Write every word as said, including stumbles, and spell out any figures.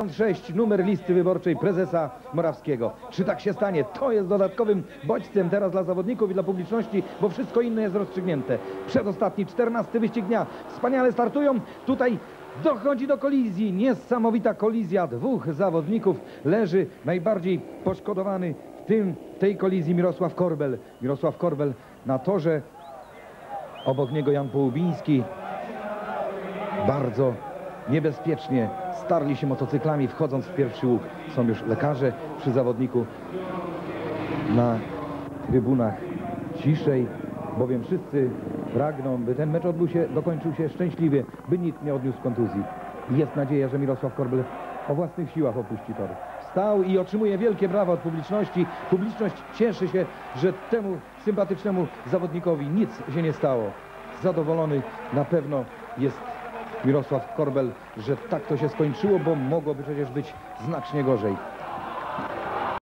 pięćdziesiąt sześć, numer listy wyborczej prezesa Morawskiego. Czy tak się stanie? To jest dodatkowym bodźcem teraz dla zawodników i dla publiczności, bo wszystko inne jest rozstrzygnięte. Przedostatni, czternasty wyścig dnia. Wspaniale startują. Tutaj dochodzi do kolizji. Niesamowita kolizja dwóch zawodników. Leży najbardziej poszkodowany w tym, tej kolizji Mirosław Korbel. Mirosław Korbel na torze. Obok niego Jan Połubiński. Bardzo niebezpiecznie starli się motocyklami, wchodząc w pierwszy łuk. Są już lekarze przy zawodniku. Na trybunach ciszej, bowiem wszyscy pragną, by ten mecz odbył się, dokończył się szczęśliwie, by nikt nie odniósł kontuzji. I jest nadzieja, że Mirosław Korbel o własnych siłach opuści tor. Wstał i otrzymuje wielkie brawa od publiczności. Publiczność cieszy się, że temu sympatycznemu zawodnikowi nic się nie stało. Zadowolony na pewno jest Mirosław Korbel, że tak to się skończyło, bo mogłoby przecież być znacznie gorzej.